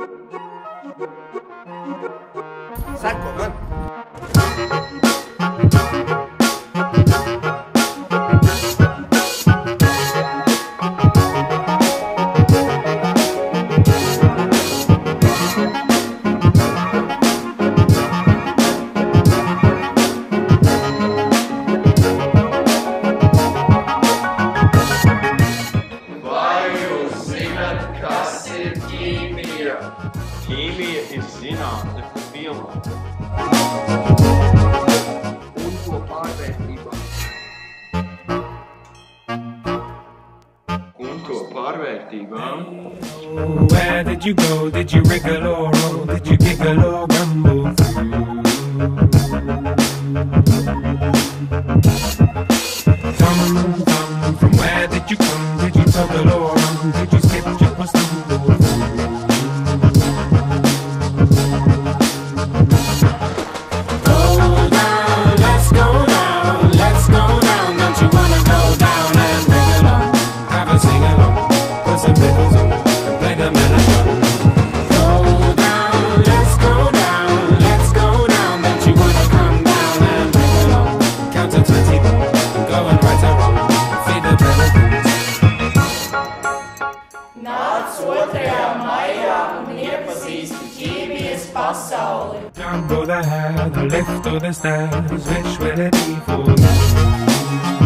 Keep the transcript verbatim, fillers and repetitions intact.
Seko man! Ķīmija ir zinātne par vielām. Un to pārvērtībām. Un to pārvērtībām. Where did you go? Did you wriggle or roll? Did you giggle or grumble? Come, come, from where did you come? Did you toggle or run? Did you skip, jump or stumble? Nāc otrajā maijā un iepazīsti ķīmijas pasauli. Jump or the hair, the lift or the stairs, which will it be for you?